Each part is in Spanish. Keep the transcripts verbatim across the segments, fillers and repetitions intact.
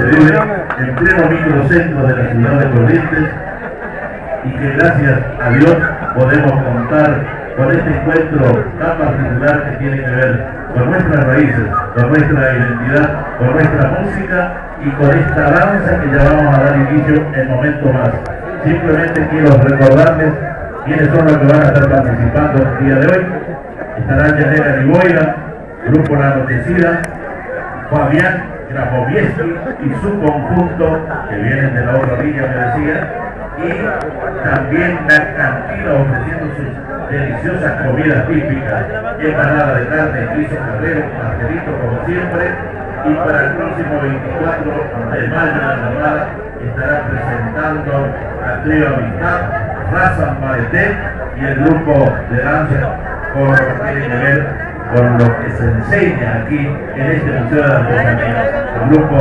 vive en pleno microcentro de la ciudad de Corrientes, y que gracias a Dios podemos contar con este encuentro tan particular que tiene que ver con nuestras raíces, con nuestra identidad, con nuestra música y con esta danza que ya vamos a dar inicio en momentos más. Simplemente quiero recordarles quiénes son los que van a estar participando el día de hoy. Estarán Yanela Riboira, Grupo La Anochecida, Fabián Grafovieski y su conjunto, que vienen de la otra orilla, me decía, y también la cantina ofreciendo sus deliciosas comidas típicas, empanada de carne, guiso carrero, pastelito como siempre, y para el próximo veinticuatro de mayo en la Armada estará presentando a Trío Amistad, Raza Mareté y el grupo de danza con lo que tiene que ver con lo que se enseña aquí en este Museo de la Artesanía. El grupo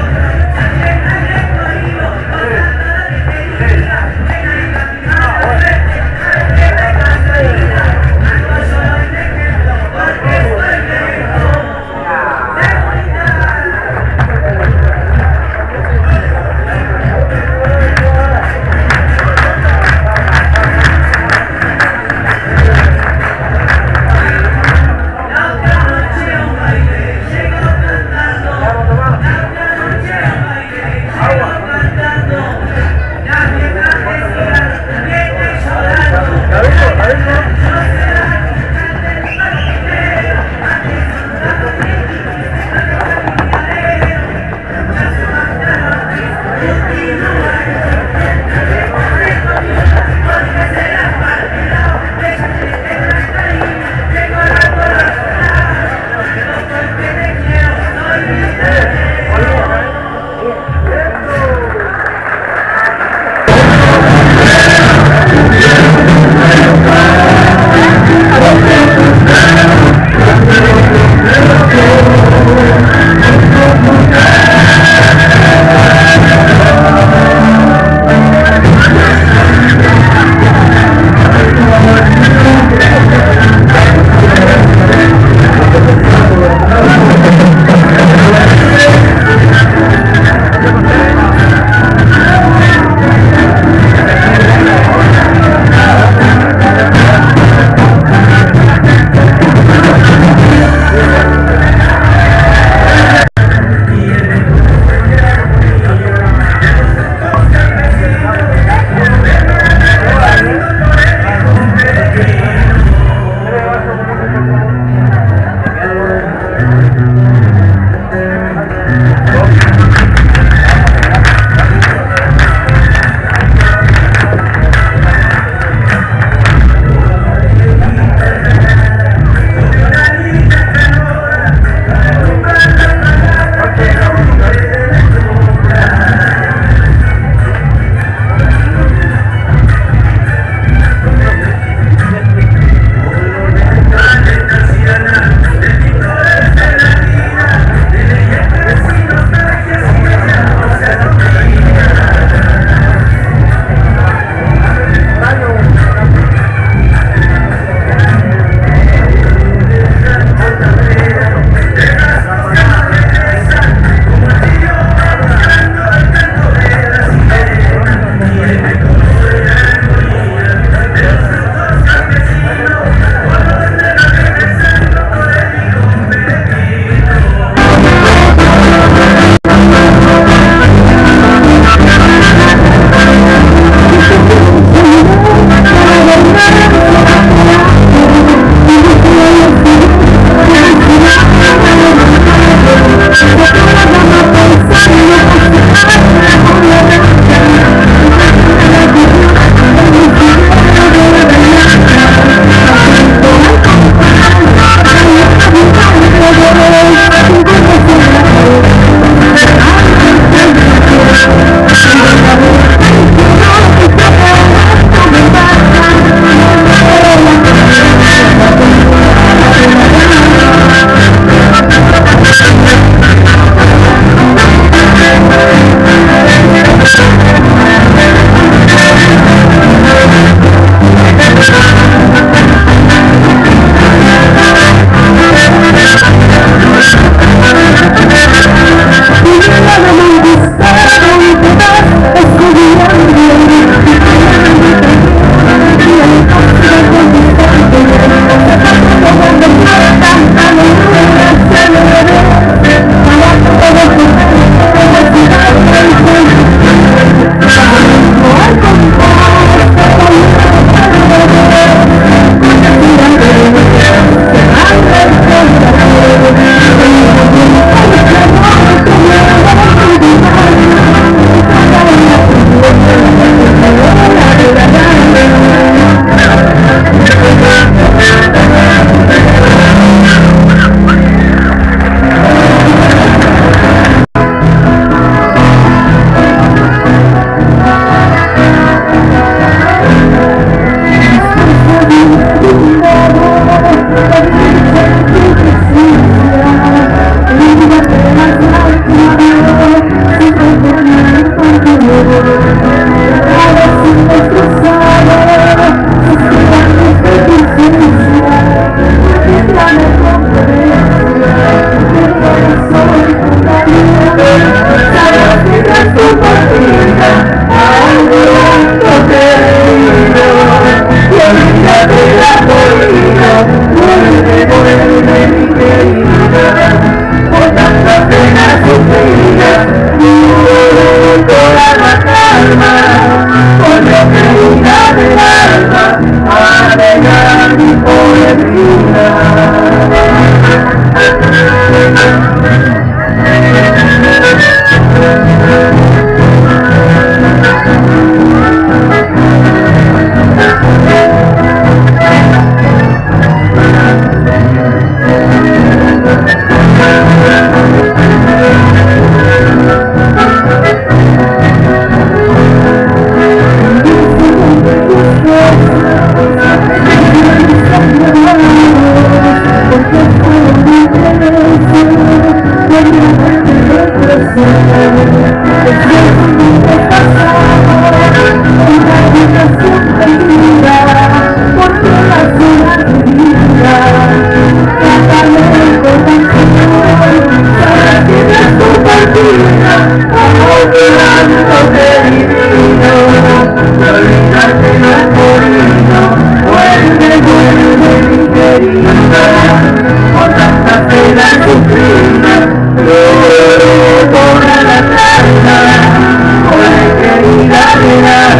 What?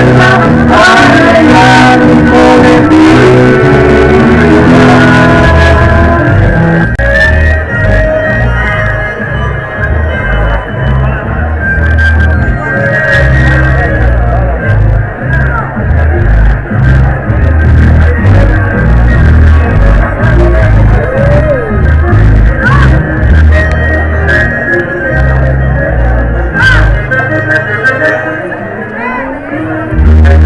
Thank you.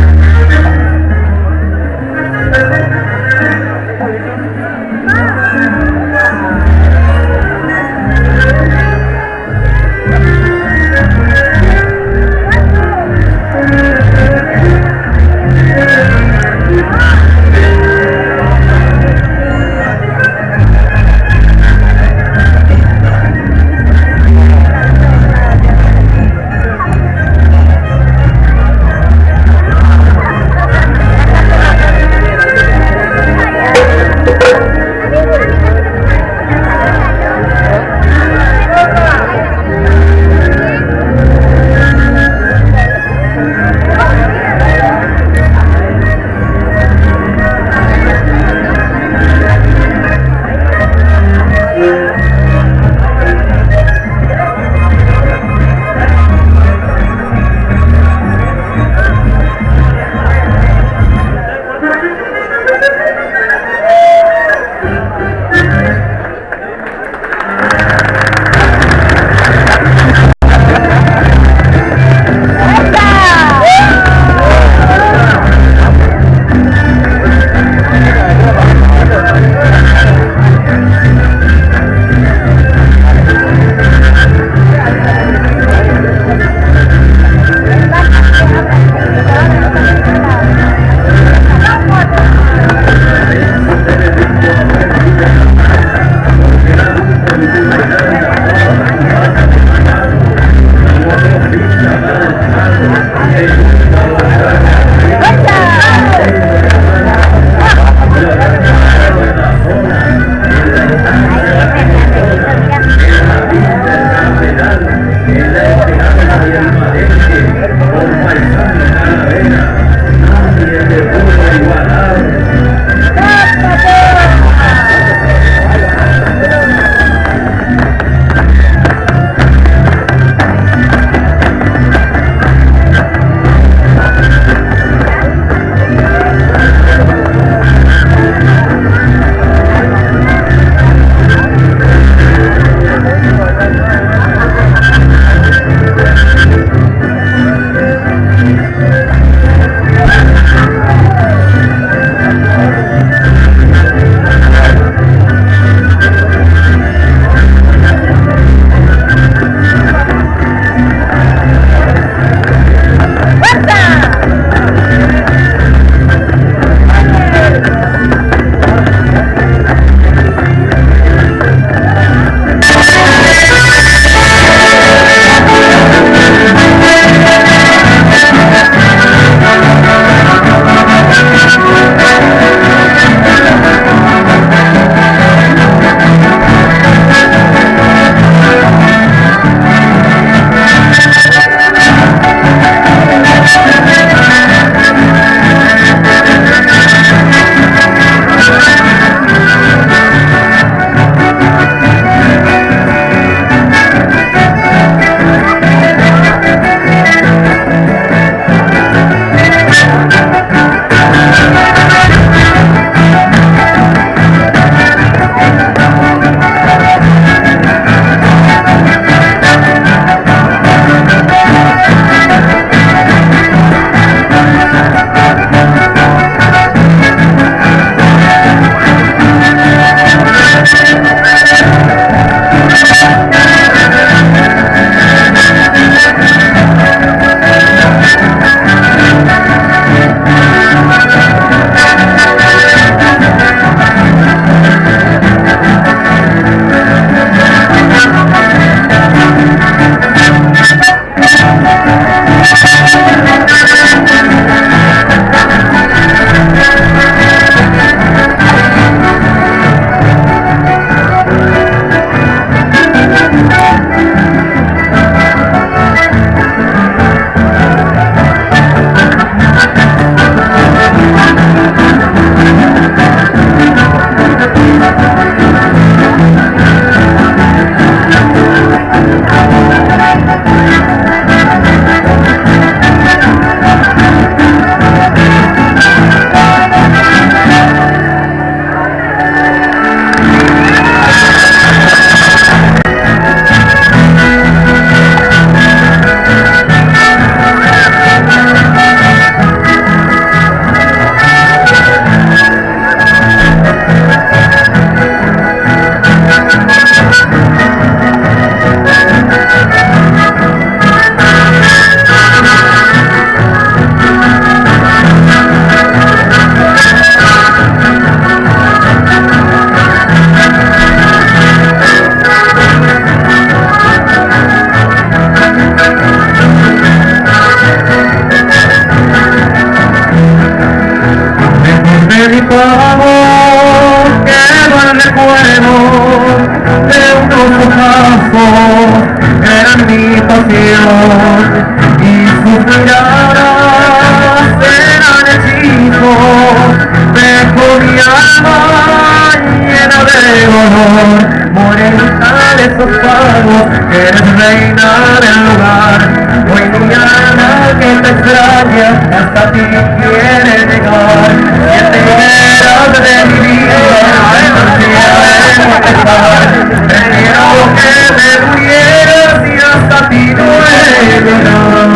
amor, morenita de esos pagos, eres reina del lugar. Hoy mi alma que te extraña, hasta ti quiere llegar. Que te quieras de mi vida, ansia de empezar. Prefiero que me murieras y hasta ti no he llegado.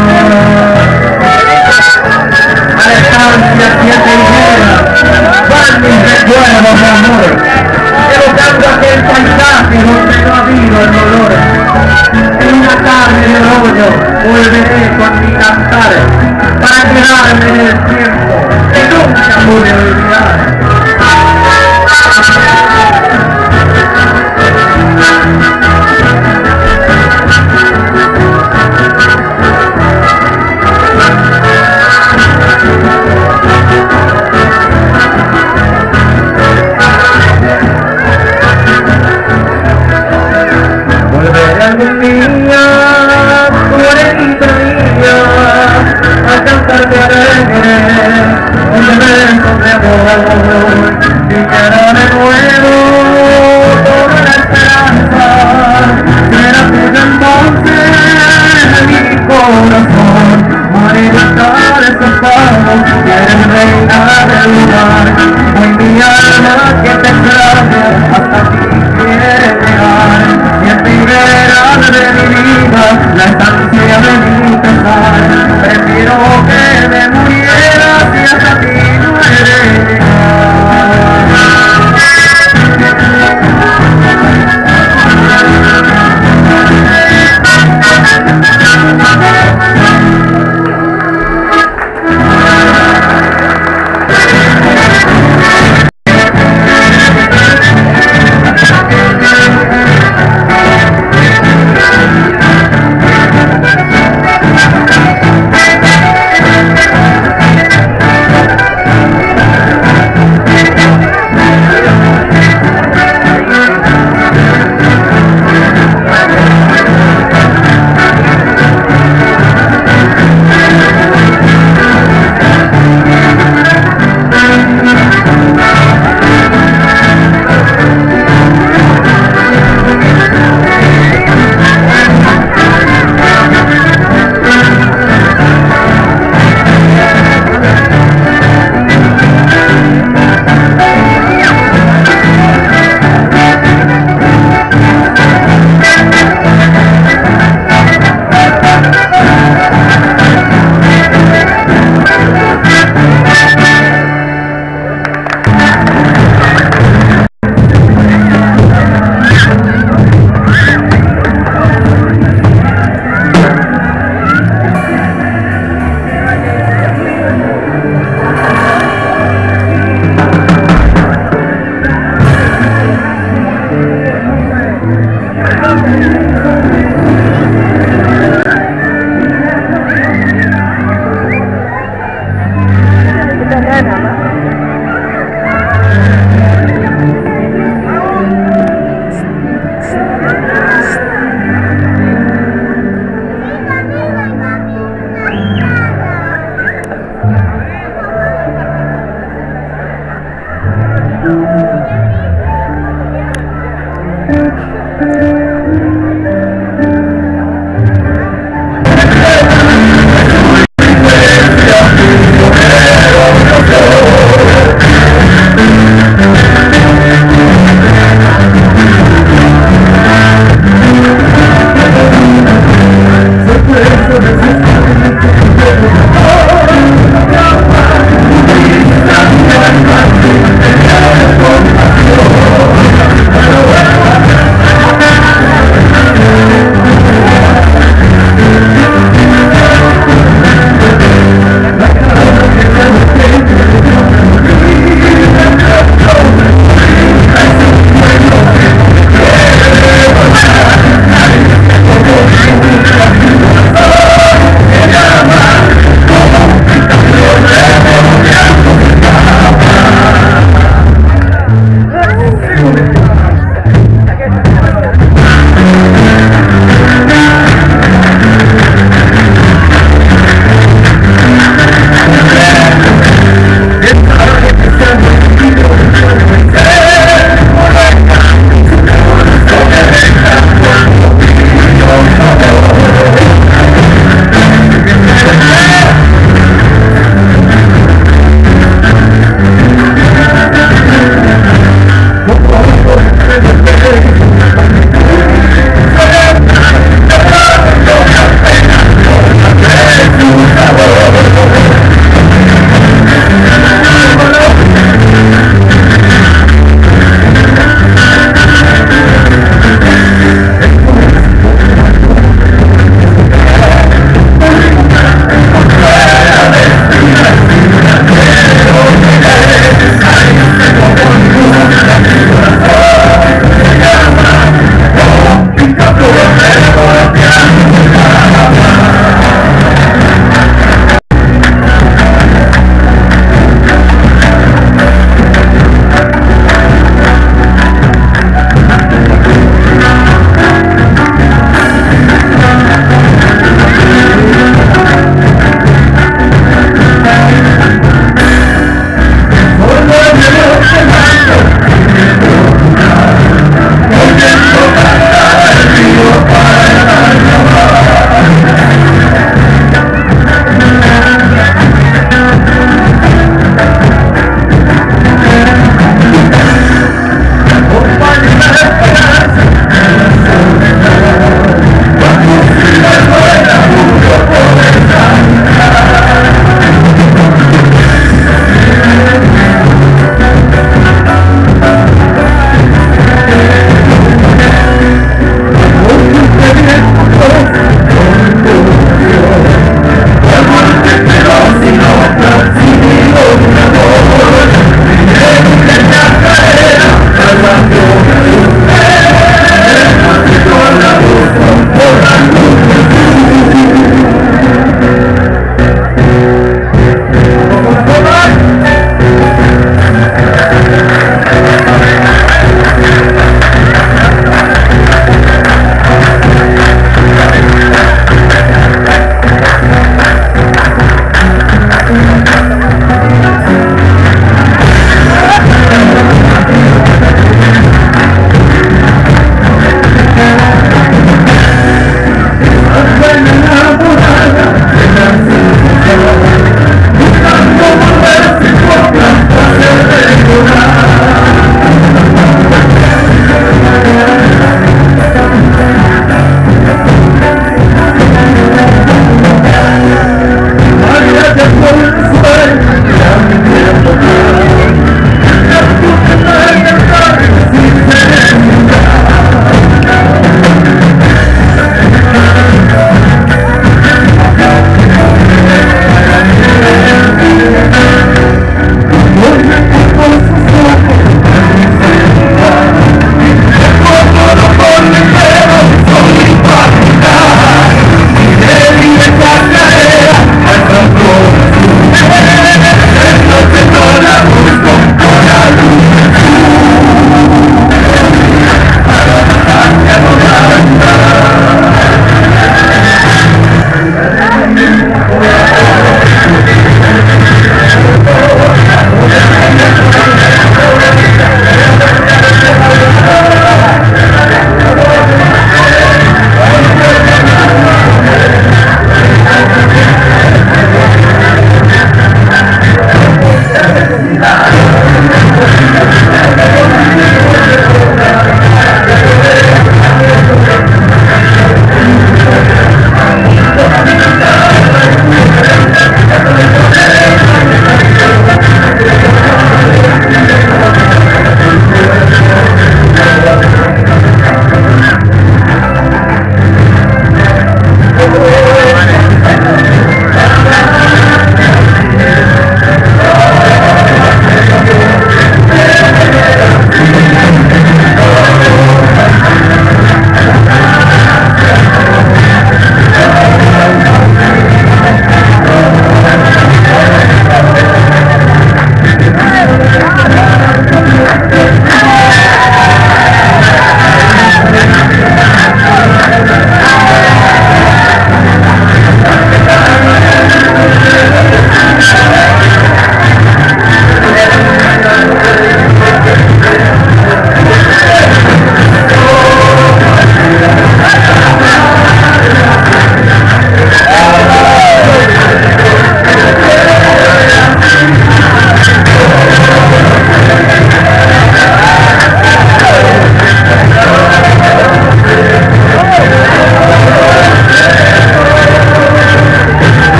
A la estancia siete y media, van mis recuerdos de amor, evocando aquel paisaje donde no ha habido el dolor. En una tarde de otoño volveré con mi cantar, para quedarme en el tiempo que nunca pude olvidar. Algún día, morenita mía, a cantarte alegre, un beso de amor, y quiero de nuevo toda la esperanza, será tuya entonces mi corazón, morenita de esos pagos, eres reina del lugar, hoy mi alma que te extraña, hasta ti quiere llegar, y en ti verás de mi vida la estancia de mi pesar. Prefiero que me murieras y hasta ti no he de